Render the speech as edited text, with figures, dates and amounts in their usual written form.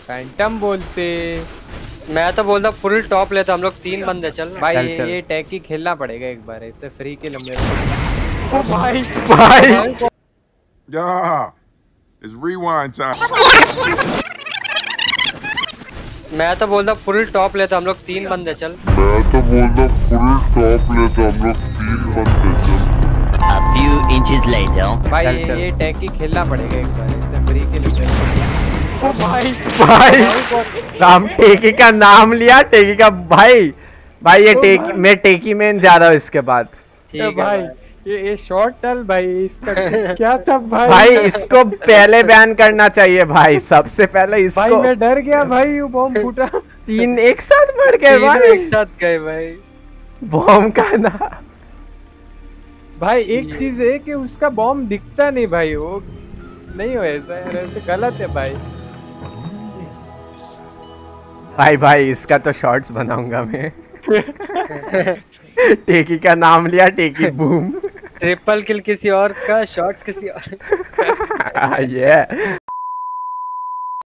Phantom बोलते। मैं तो बोलता फुल टॉप लेते हम लोग 3 बंदे चल भाई चल। ये टैकी खेलना पड़ेगा एक बार, इससे फ्री के लंबे। ओ भाई भाई Yeah, it's rewind time. मैं तो बोलता फुल टॉप लेते हम लोग 3 बंदे चल। मैं तो बोलता फुल टॉप लेते हम लोग 3 बंदे चल। A few inches later. भाई चल। ये टैकी खेलना पड़ेगा एक बार, इससे फ्री के लंबे। ओ भाई भाई राम टेकी का नाम लिया, टेकी का भाई। भाई ये टेकी, मैं टेकी में जा रहा हूँ इसके बाद। ठीक ए है भाई ये शॉर्ट टल भाई, इसका क्या था भाई? भाई इसको पहले बैन करना चाहिए भाई, सबसे पहले भाई इसको। मैं डर गया भाई, वो बॉम्ब फूटा। 3 एक साथ मर गए तीनों भाई। एक साथ गए भाई। बॉम्ब का ना भाई एक चीज है कि उसका बॉम्ब दिखता नहीं भाई, वो नहीं हो ऐसा यार, ऐसे गलत है भाई। भाई इसका तो शॉर्ट्स बनाऊंगा मैं। टेकी का नाम लिया, टेकी बूम। ट्रिपल किल किसी और का, शॉट्स किसी और। ये